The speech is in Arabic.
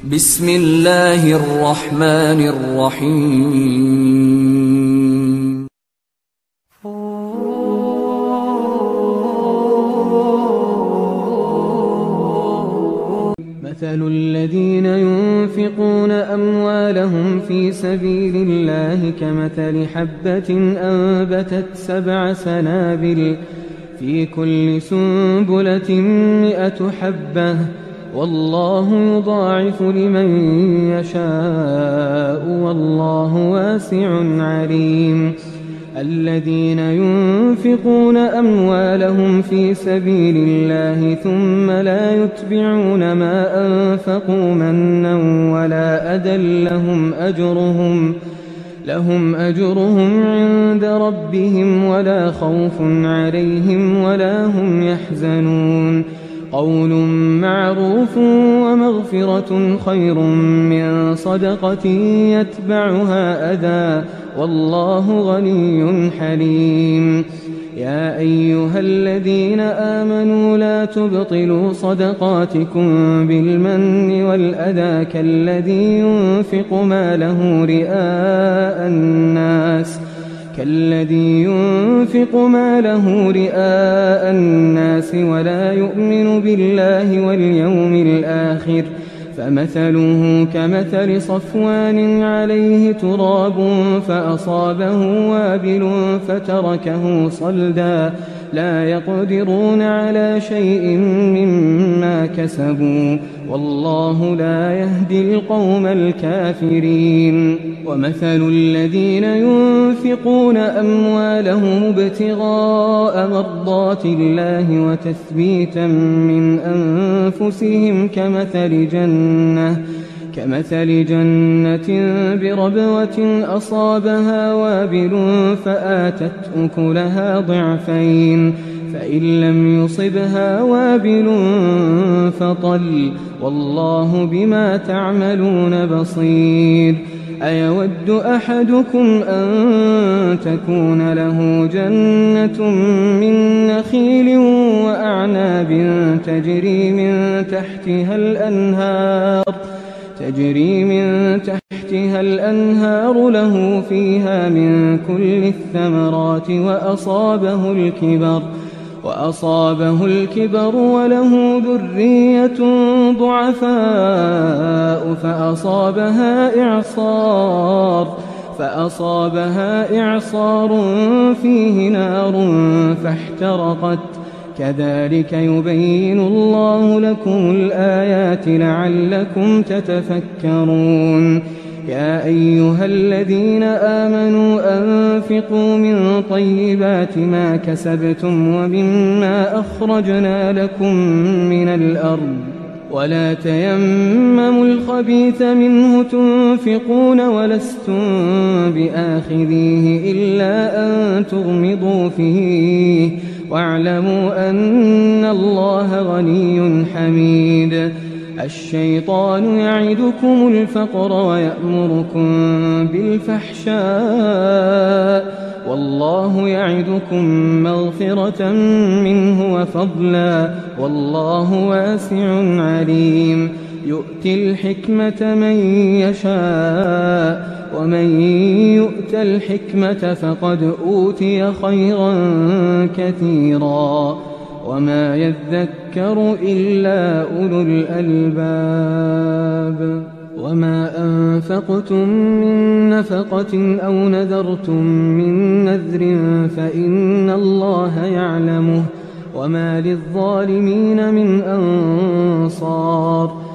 بسم الله الرحمن الرحيم. مثل الذين ينفقون أموالهم في سبيل الله كمثل حبة أنبتت 7 سنابل في كل سنبلة 100 حبة والله يضاعف لمن يشاء والله واسع عليم. الذين ينفقون أموالهم في سبيل الله ثم لا يتبعون ما أنفقوا منا ولا أذى لهم أجرهم عند ربهم ولا خوف عليهم ولا هم يحزنون. قول معروف ومغفرة خير من صدقة يتبعها أذى والله غني حليم. يا أيها الذين آمنوا لا تبطلوا صدقاتكم بالمن والأذى كالذي ينفق ماله رئاء الناس ولا يؤمن بالله واليوم الآخر فمثله كمثل صفوان عليه تراب فأصابه وابل فتركه صلدا لا يقدرون على شيء مما كسبوا والله لا يهدي القوم الكافرين. ومثل الذين ينفقون أموالهم ابتغاء مرضات الله وتثبيتا من أنفسهم كمثل جنة بربوة أصابها وابل فآتت أكلها ضعفين فإن لم يصبها وابل فطل والله بما تعملون بصير. أيود أحدكم أن تكون له جنة من نخيل وأعناب تجري من تحتها الأنهار له فيها من كل الثمرات وأصابه الكبر وله ذرية ضعفاء فأصابها إعصار فيه نار فاحترقت كذلك يبين الله لكم الآيات لعلكم تتفكرون. يا أيها الذين آمنوا أنفقوا من طيبات ما كسبتم ومما أخرجنا لكم من الأرض ولا تيمموا الخبيث منه تنفقون ولستم بآخذيه إلا أن تغمضوا فيه واعلموا أن الله غني حميد. الشيطان يعدكم الفقر ويأمركم بالفحشاء والله يعدكم مغفرة منه وفضلا والله واسع عليم. يؤتي الحكمة من يشاء ومن يؤت الحكمة فقد أوتي خيرا كثيرا وما يذكر إلا أولو الألباب. وما أنفقتم من نفقة أو نذرتم من نذر فإن الله يعلمه وما للظالمين من أنصار.